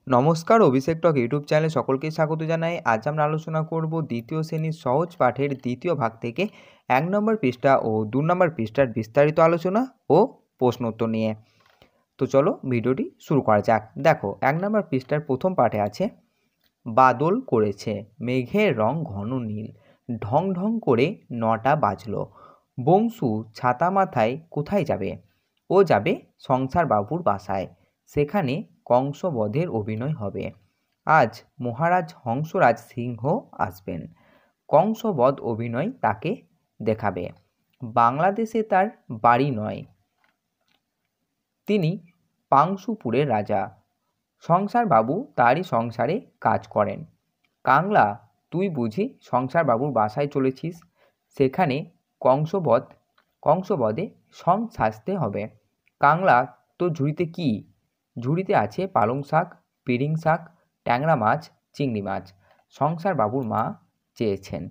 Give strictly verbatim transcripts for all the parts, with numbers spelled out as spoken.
নমস্কার, অভিষেক টক ইউটিউব চ্যানেলে সকলকে স্বাগত জানাই। আজ আমরা আলোচনা করব দ্বিতীয় শ্রেণীর সহজ পাঠের দ্বিতীয় ভাগ থেকে এক নম্বর পৃষ্ঠা ও দু নম্বর পৃষ্ঠার বিস্তারিত আলোচনা ও প্রশ্নোত্তর নিয়ে। তো চলো ভিডিওটি শুরু করা যাক। দেখো, এক নম্বর পৃষ্ঠার প্রথম পাঠে আছে, বাদল করেছে মেঘের রং ঘন নীল, ঢং ঢং করে নটা বাজলো, বংশু ছাতা মাথায় কোথায় যাবে? ও যাবে সংসার বাবুর বাসায়, সেখানে কংসবধের অভিনয় হবে। আজ মহারাজ হংসরাজ সিংহ আসবেন, কংসবধ অভিনয় তাকে দেখাবে। বাংলাদেশে তার বাড়ি নয়, তিনি পাংশুপুরের রাজা, সংসার বাবু তারই সংসারে কাজ করেন। কাংলা, তুই বুঝি সংসার বাবুর বাসায় চলেছিস? সেখানে কংসবধ কংসবধে সং সাজতে হবে। কাংলা, তোর ঝুড়িতে কি? ঝুড়িতে আছে পালং শাক, পিরিং শাক, ট্যাংরা মাছ, চিংড়ি মাছ, সংসার বাবুর মা চেয়েছেন।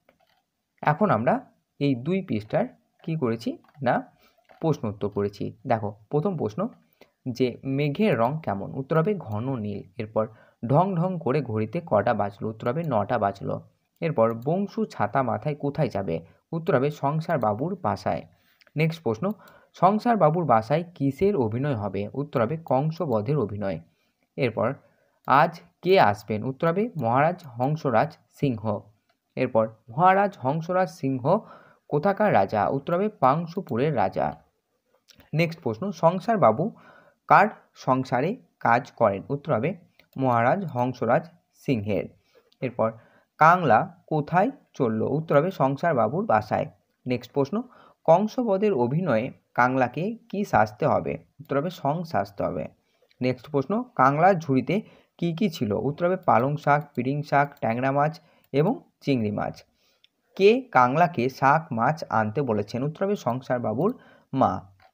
এখন আমরা এই দুই পৃষ্ঠার কি করেছি না প্রশ্ন উত্তর করেছি। দেখো, প্রথম প্রশ্ন যে মেঘের রং কেমন? উত্তর হবে ঘন নীল। এরপর ঢং ঢং করে ঘড়িতে কটা বাজলো? উত্তর হবে নটা বাজলো। এরপর বংশু ছাতা মাথায় কোথায় যাবে? উত্তর হবে সংসার বাবুর বাসায়। নেক্সট প্রশ্ন, সংসার বাবুর বাসায় কিসের অভিনয় হবে? উত্তর হবে কংসবধের অভিনয়। এরপর আজ কে আসবেন? উত্তর হবে মহারাজ হংসরাজ সিংহ। এরপর মহারাজ হংসরাজ সিংহ কোথাকার রাজা? উত্তর হবে পাংশুপুরের রাজা। নেক্সট প্রশ্ন, সংসার বাবু কার সংসারে কাজ করেন? উত্তর হবে মহারাজ হংসরাজ সিংহের। এরপর কাংলা কোথায় চলল? উত্তর হবে সংসার বাবুর বাসায়। নেক্সট প্রশ্ন, কংসবধের অভিনয়ে কাংলাকে কি সাজতে হবে? উত্তর হবে সং সাজতে হবে। নেক্সট প্রশ্ন, কাংলার ঝুড়িতে কি কি ছিল? উত্তর হবে পালং শাক, পিরিং শাক, ট্যাংরা মাছ এবং চিংড়ি মাছ। কে কাংলাকে শাক মাছ আনতে বলেছেন? উত্তর হবে সংসার বাবুর মা।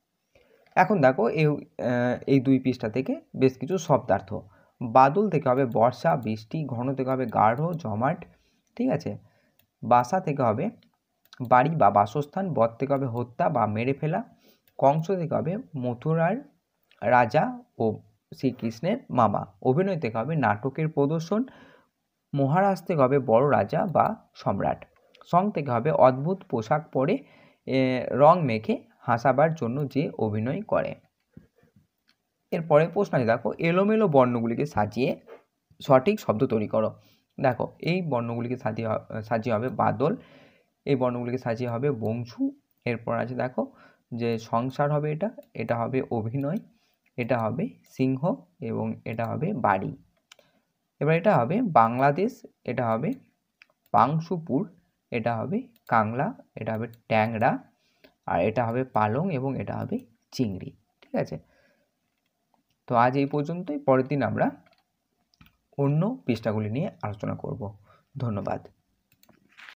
এখন দেখো, এই এই দুই পৃষ্ঠা থেকে বেশ কিছু শব্দার্থ। বাদল থেকে হবে বর্ষা, বৃষ্টি। ঘন থেকে হবে গাঢ়, জমাট। ঠিক আছে। বাসা থেকে হবে বাড়ি বা বাসস্থান। বধ থেকে হবে হত্যা বা মেরে ফেলা। কংস থেকে হবে মথুরার রাজা ও শ্রীকৃষ্ণের মামা। অভিনয় থেকে হবে নাটকের প্রদর্শন। মহারাজ থেকে হবে বড় রাজা বা সম্রাট। সং থেকে হবে অদ্ভুত পোশাক পরে রং মেখে হাসাবার জন্য যে অভিনয় করে। এরপরে প্রশ্ন আছে, দেখো, এলোমেলো বর্ণগুলিকে সাজিয়ে সঠিক শব্দ তৈরি করো। দেখো, এই বর্ণগুলিকে সাজিয়ে সাজিয়ে হবে বাদল, এই বর্ণগুলিকে সাজিয়ে হবে বংশু। এরপর আছে, দেখো, যে সংসার হবে, এটা এটা হবে অভিনয়, এটা হবে সিংহ এবং এটা হবে বাড়ি। এবার এটা হবে বাংলাদেশ, এটা হবে পাংশুপুর, এটা হবে কাংলা, এটা হবে ট্যাংরা, আর এটা হবে পালং এবং এটা হবে চিংড়ি। ঠিক আছে। তো আজ এই পর্যন্তই। পরের দিন আমরা অন্য পৃষ্ঠাগুলি নিয়ে আলোচনা করব। ধন্যবাদ।